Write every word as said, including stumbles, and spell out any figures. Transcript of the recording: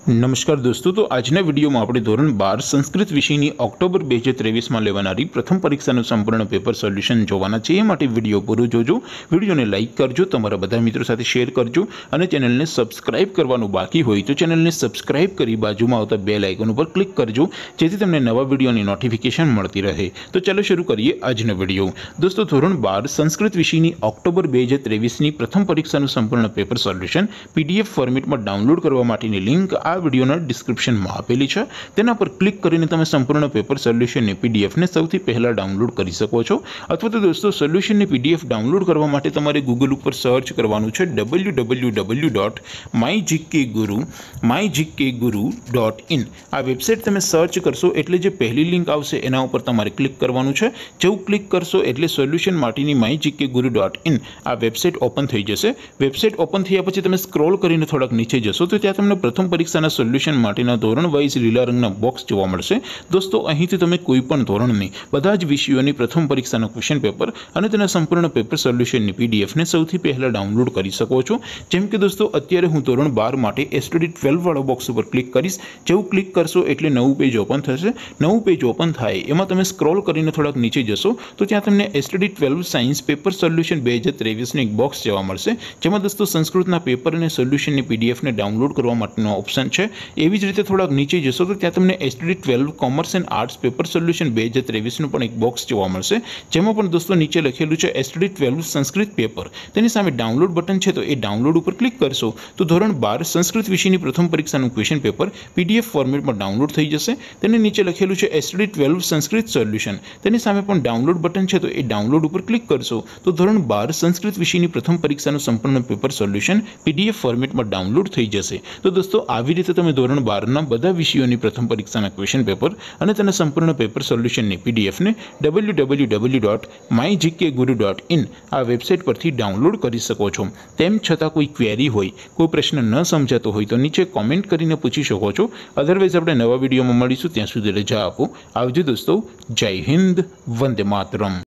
नमस्कार दोस्तों, तो आज विडियो में આપણે ધોરણ બાર સંસ્કૃત વિષયની ઓક્ટોબર બે હજાર ત્રેવીસ માં લેવાનારી પ્રથમ પરીક્ષાનું સંપૂર્ણ પેપર સોલ્યુશન જોવાના છે। એ માટે વિડિયો પૂરો જોજો, વિડિયોને લાઈક કરજો, તમારા બધા મિત્રો સાથે શેર કરજો અને ચેનલને સબસ્ક્રાઇબ કરવાનું બાકી હોય તો ચેનલને સબસ્ક્રાઇબ કરી બાજુમાં આવતા બેલ આઇકન ઉપર ક્લિક કરજો, જેથી તમને નવા વિડિયોની નોટિફિકેશન મળતી રહે। તો ચાલો શરૂ કરીએ આજનો વિડિયો। દોસ્તો, ધોરણ બાર સંસ્કૃત વિષયની ઓક્ટોબર બે હજાર ત્રેવીસ ની પ્રથમ પરીક્ષાનું સંપૂર્ણ પેપર સોલ્યુશન પીડીએફ ફોર્મેટમાં ડાઉનલોડ કરવા માટેની લિંક આ વિડિયોના ડિસ્ક્રિપ્શનમાં આપેલી છે। તેના પર ક્લિક કરીને તમે સંપૂર્ણ પેપર સોલ્યુશનની પીડીએફને સૌથી પહેલા ડાઉનલોડ કરી શકો છો। અથવા તો દોસ્તો, સોલ્યુશનની પીડીએફ ડાઉનલોડ કરવા માટે તમારે ગૂગલ ઉપર સર્ચ કરવાનું છે W W W dot my GK guru my GK guru dot in. આ વેબસાઇટ તમે સર્ચ કરશો એટલે જે પહેલી લિંક આવશે એના ઉપર તમારે ક્લિક કરવાનું છે। જેવું ક્લિક કરશો એટલે સોલ્યુશન માટેની my GK guru dot in આ વેબસાઇટ ઓપન થઈ જશે। વેબસાઇટ ઓપન થયા પછી તમે સ્ક્રોલ કરીને થોડાક નીચે જશો તો ત્યાં તમને પ્રથમ પરીક્ષાના સોલ્યુશન માટેના ધોરણ વાઇઝ લીલા રંગના બોક્સ જોવા મળશે। દોસ્તો, અહીંથી તમે કોઈ પણ ધોરણની બધા જ વિષયોની પ્રથમ પરીક્ષાનો ક્વેશ્ચન પેપર અને તેના સંપૂર્ણ પેપર સોલ્યુશનની પીડીએફને સૌથી પહેલા ડાઉનલોડ કરી શકો છો। જેમ કે દોસ્તો, અત્યારે હું ધોરણ બાર માટે એસટીડી ટ્વેલ્વ વાળો બોક્સ ઉપર ક્લિક કરીશ। જેવું ક્લિક કરશો એટલે નવું પેજ ઓપન થશે। નવું પેજ ઓપન થાય એમાં તમે સ્ક્રોલ કરીને થોડાક નીચે જશો તો ત્યાં તમને STD twelve science paper solution બે હજાર ત્રેવીસનું એક બોક્સ જોવા મળશે, જેમાં દોસ્તો સંસ્કૃતના પેપર અને સોલ્યુશનની પીડીએફને ડાઉનલોડ કરવા માટેનો ઓપ્શન છે। એવી જ રીતે થોડાક નીચે જશો તો ત્યાં તમને STD twelve commerce and arts paper solution બે હજાર ત્રેવીસનું પણ એક બોક્સ જોવા મળશે, જેમાં પણ દોસ્તો નીચે લખેલું છે એસટીડી ટ્વેલ્વ સંસ્કૃત પેપર। તેની સામે ડાઉનલોડ બટન છે, તો એ ડાઉનલોડ ઉપર ક્લિક કરશો તો ધોરણ બાર સંસ્કૃત વિષયની પ્રથમ પરીક્ષાનું ક્વેશ્ચન પેપર પીડીએફ ફોર્મેટમાં ડાઉનલોડ થઈ જશે। તેની નીચે લખેલું છે એસટીડી ટ્વેલ્વ સંસ્કૃત સોલ્યુશન, તેની સામે પણ ડાઉનલોડ બટન છે, તો એ ડાઉનલોડ ઉપર ક્લિક કરશો તો ધોરણ બાર સંસ્કૃત વિષયની પ્રથમ પરીક્ષાનું સંપૂર્ણ પેપર સોલ્યુશન પીડીએફ ફોર્મેટમાં ડાઉનલોડ થઈ જશે। તો દોસ્તો, આવી રીતે તમે ધોરણ બારના બધા વિષયોની પ્રથમ પરીક્ષાના ક્વેશ્ચન પેપર અને તેના સંપૂર્ણ પેપર સોલ્યુશનની પીડીએફને W W W dot my GK guru dot in આ વેબસાઇટ પરથી ડાઉનલોડ કરી શકો છો। તેમ છતાં કોઈ ક્વેરી હોય, કોઈ પ્રશ્ન ન સમજાતો હોય તો નીચે કોમેન્ટ કરીને પૂછી શકો છો। અધરવાઇઝ આપણે નવા વિડીયોમાં મળીશું, ત્યાં સુધી રજા આપો। આવજો દોસ્તો, જય હિન્દ, વંદે માતરમ।